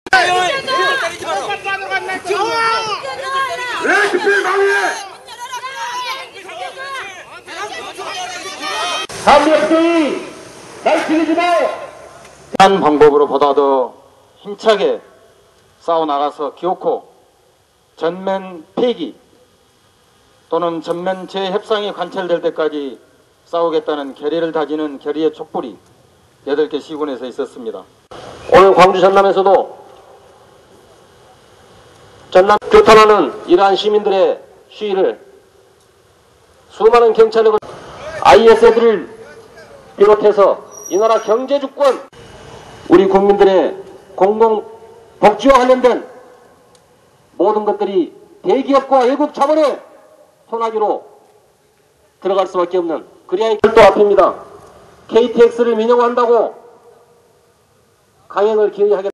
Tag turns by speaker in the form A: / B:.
A: 왜 집회를 방해해?
B: 한명수이 날 죽이지 마! 한 방법으로 보다 더 힘차게 싸워나가서 기어코 전면 폐기 또는 전면 재협상이 관철될 때까지 싸우겠다는 결의를 다지는 결의의 촛불이 8개 시군에서 있었습니다.
C: 오늘 광주 전남에서도 전남 규탄하는 이러한 시민들의 시위를 수많은 경찰력을 IS들을 비롯해서 이 나라 경제주권 우리 국민들의 공공복지와 관련된 모든 것들이 대기업과 외국 자본의 손아귀로 들어갈 수밖에 없는 그리하여 별도 앞입니다. KTX를 민영화한다고 강행을 기여하겠다.